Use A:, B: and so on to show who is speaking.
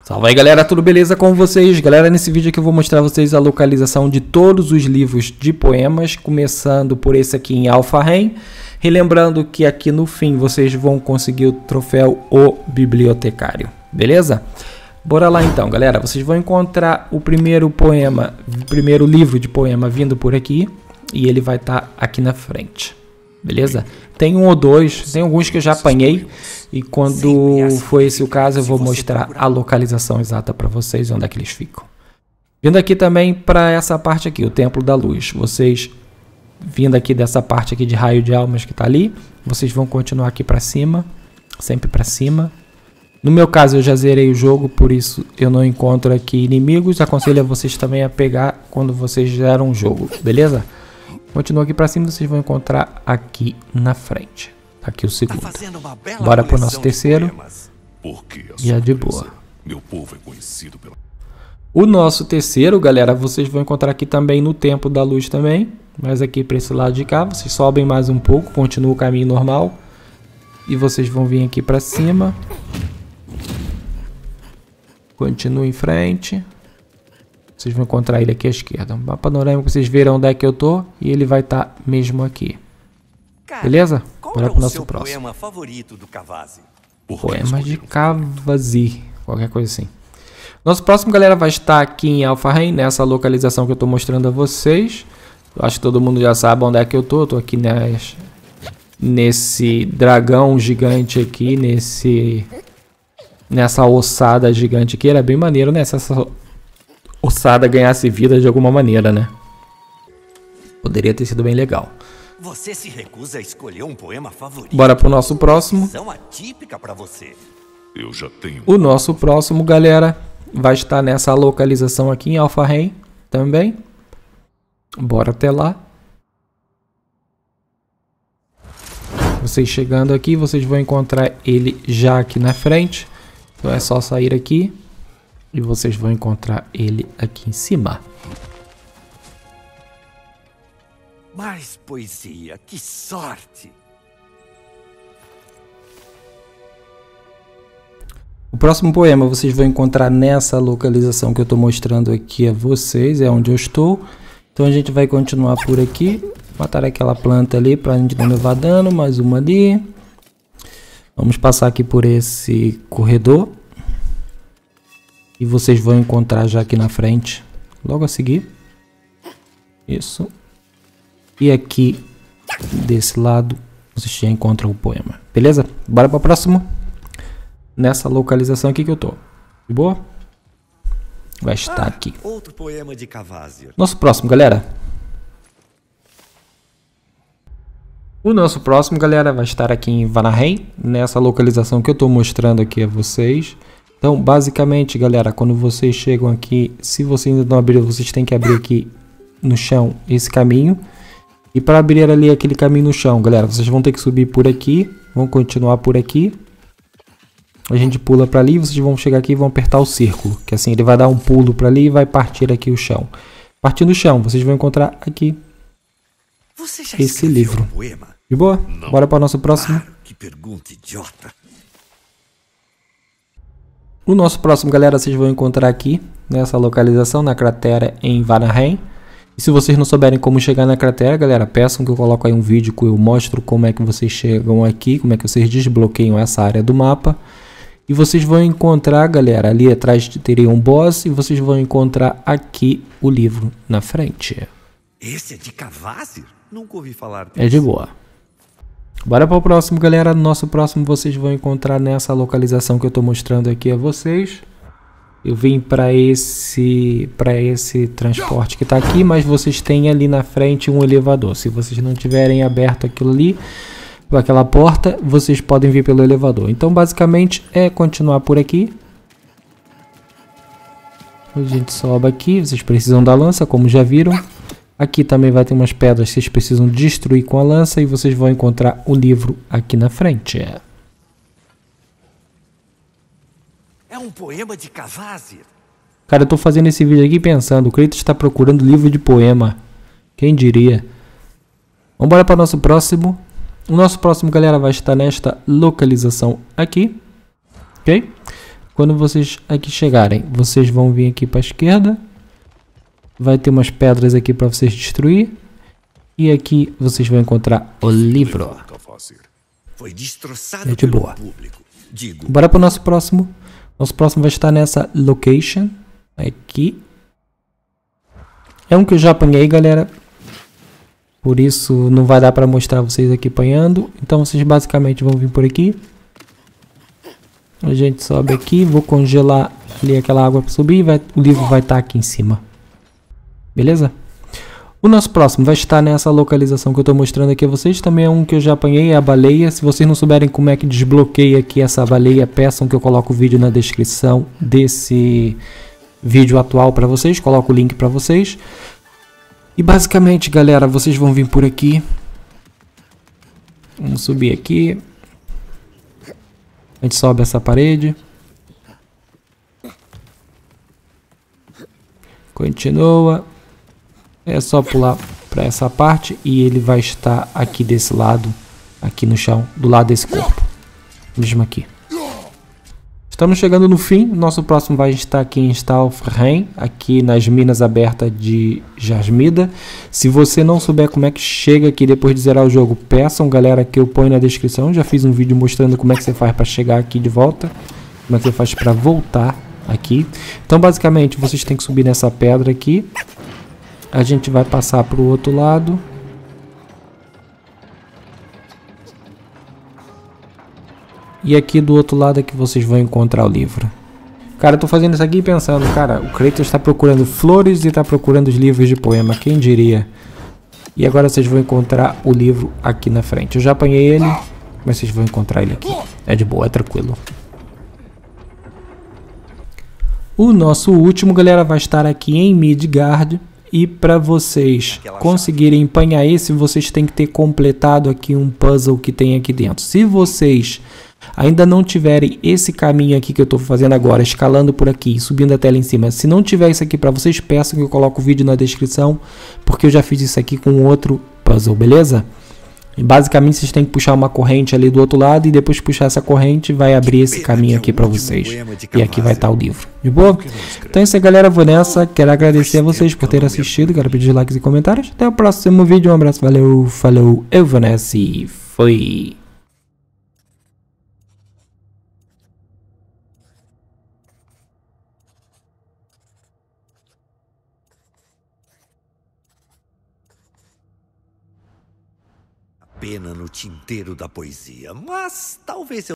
A: Salve aí, galera, tudo beleza com vocês? Galera, nesse vídeo aqui eu vou mostrar a vocês a localização de todos os livros de poemas, começando por esse aqui em Alpha-Rain. Relembrando que aqui no fim vocês vão conseguir o troféu O Bibliotecário, beleza? Bora lá então, galera, vocês vão encontrar o primeiro poema, o primeiro livro de poema vindo por aqui e ele vai estar aqui na frente, beleza? Tem um ou dois, tem alguns que eu já apanhei e quando for esse o caso eu vou mostrar a localização exata para vocês, onde é que eles ficam. Vindo aqui também para essa parte aqui, o Templo da Luz, vocês vindo aqui dessa parte aqui de raio de almas que está ali, vocês vão continuar aqui para cima, sempre para cima. No meu caso eu já zerei o jogo, por isso eu não encontro aqui inimigos, aconselho a vocês também a pegar quando vocês zeram o jogo, beleza? Continua aqui pra cima, vocês vão encontrar aqui na frente. Tá aqui o segundo. Bora pro nosso terceiro. E é de boa. O nosso terceiro, galera, vocês vão encontrar aqui também no Templo da Luz também. Mas aqui pra esse lado de cá, vocês sobem mais um pouco, continua o caminho normal. E vocês vão vir aqui pra cima. Continua em frente. Vocês vão encontrar ele aqui à esquerda. Um mapa panorâmico, vocês verão onde é que eu tô. E ele vai estar mesmo aqui. Beleza? Bora pro nosso próximo.
B: Poema favorito do Cavazzi?
A: Poema de Cavazzi. Qualquer coisa assim. Nosso próximo, galera, vai estar aqui em Alpha-Rain, nessa localização que eu tô mostrando a vocês. Eu acho que todo mundo já sabe onde é que eu tô. Eu tô aqui nesse dragão gigante aqui. Nessa ossada gigante aqui. Era bem maneiro, né? Essa ossada ganhasse vida de alguma maneira, né? Poderia ter sido bem legal.
B: Você se recusa a escolher um poema favorito?
A: Bora pro nosso próximo.
B: Atípica para você.
C: Eu já tenho.
A: O nosso próximo, galera, vai estar nessa localização aqui em Alpha-Rain também. Bora até lá. Vocês chegando aqui, vocês vão encontrar ele já aqui na frente. Então é só sair aqui. E vocês vão encontrar ele aqui em cima.
B: Mais poesia, que sorte!
A: O próximo poema vocês vão encontrar nessa localização que eu estou mostrando aqui a vocês. É onde eu estou. Então a gente vai continuar por aqui. Matar aquela planta ali para a gente não levar dano. Mais uma ali. Vamos passar aqui por esse corredor. E vocês vão encontrar já aqui na frente, logo a seguir. Isso. E aqui, desse lado, vocês já encontram o poema. Beleza? Bora para o próximo. Nessa localização aqui que eu tô. De boa? Vai estar aqui.
B: Outro poema de Cavazzi.
A: Nosso próximo, galera. O nosso próximo, galera, vai estar aqui em Vanaheim. Nessa localização que eu tô mostrando aqui a vocês. Então, basicamente, galera, quando vocês chegam aqui, se vocês ainda não abriram, vocês têm que abrir aqui no chão esse caminho. E para abrir ali aquele caminho no chão, galera, vocês vão ter que subir por aqui, vão continuar por aqui. A gente pula para ali, vocês vão chegar aqui e vão apertar o círculo, que assim ele vai dar um pulo para ali e vai partir aqui o chão. Partindo o chão, vocês vão encontrar aqui esse livro. De boa? Não. Bora para o nosso próximo.
B: Que pergunta idiota.
A: O nosso próximo, galera, vocês vão encontrar aqui, nessa localização, na cratera em Vanaheim. E se vocês não souberem como chegar na cratera, galera, peçam que eu coloque aí um vídeo que eu mostro como é que vocês chegam aqui, como é que vocês desbloqueiam essa área do mapa. E vocês vão encontrar, galera, ali atrás teria um boss e vocês vão encontrar aqui o livro na frente.
B: Esse é de Cavazzi? Nunca ouvi falar disso.
A: É de boa. Bora para o próximo, galera. Nosso próximo vocês vão encontrar nessa localização que eu estou mostrando aqui a vocês. Eu vim para esse transporte que está aqui, mas vocês têm ali na frente um elevador. Se vocês não tiverem aberto aquilo ali, aquela porta, vocês podem vir pelo elevador. Então, basicamente, é continuar por aqui. A gente sobe aqui. Vocês precisam da lança, como já viram. Aqui também vai ter umas pedras que vocês precisam destruir com a lança e vocês vão encontrar o livro aqui na frente.
B: É um poema de Cavazzi.
A: Cara, eu tô fazendo esse vídeo aqui pensando, o Kratos está procurando livro de poema. Quem diria? Vamos embora para o nosso próximo. O nosso próximo, galera, vai estar nesta localização aqui. Ok? Quando vocês aqui chegarem, vocês vão vir aqui para a esquerda. Vai ter umas pedras aqui para vocês destruir. E aqui vocês vão encontrar o livro.
B: Foi destroçado
A: É de boa.
B: pelo público. Digo,
A: Bora para o nosso próximo. Nosso próximo vai estar nessa location. Aqui. É um que eu já apanhei, galera. Por isso não vai dar para mostrar vocês aqui apanhando. Então vocês basicamente vão vir por aqui. A gente sobe aqui. Vou congelar ali aquela água para subir. O livro vai estar aqui em cima. Beleza? O nosso próximo vai estar nessa localização que eu estou mostrando aqui a vocês. Também é um que eu já apanhei, é a baleia. Se vocês não souberem como é que desbloqueia aqui essa baleia, peçam que eu coloque o vídeo na descrição desse vídeo atual para vocês. Coloco o link para vocês. E basicamente, galera, vocês vão vir por aqui. Vamos subir aqui. A gente sobe essa parede. Continua. É só pular para essa parte e ele vai estar aqui desse lado, aqui no chão, do lado desse corpo. Mesmo aqui. Estamos chegando no fim. Nosso próximo vai estar aqui em Stalfheim, aqui nas minas abertas de Jasmida. Se você não souber como é que chega aqui depois de zerar o jogo, peçam, galera, que eu ponho na descrição. Já fiz um vídeo mostrando como é que você faz para chegar aqui de volta, como é que você faz para voltar aqui. Então, basicamente, vocês têm que subir nessa pedra aqui. A gente vai passar para o outro lado. E aqui do outro lado é que vocês vão encontrar o livro. Cara, eu tô fazendo isso aqui pensando, cara, o Kratos está procurando flores e está procurando os livros de poema, quem diria? E agora vocês vão encontrar o livro aqui na frente. Eu já apanhei ele, mas vocês vão encontrar ele aqui. É de boa, é tranquilo. O nosso último, galera, vai estar aqui em Midgard. E para vocês conseguirem empanhar esse, vocês têm que ter completado aqui um puzzle que tem aqui dentro. Se vocês ainda não tiverem esse caminho aqui que eu estou fazendo agora, escalando por aqui e subindo a tela em cima, se não tiver isso aqui para vocês, peçam que eu coloque o vídeo na descrição, porque eu já fiz isso aqui com outro puzzle, beleza? E basicamente vocês têm que puxar uma corrente ali do outro lado e depois puxar essa corrente vai abrir esse caminho aqui para vocês. E aqui vai estar o livro. De boa? Então é isso aí, galera. Vou nessa. Quero agradecer a vocês por terem assistido. Quero pedir likes e comentários. Até o próximo vídeo. Um abraço. Valeu. Falou. Eu vou nessa e foi.
B: pena no tinteiro da poesia, mas talvez eu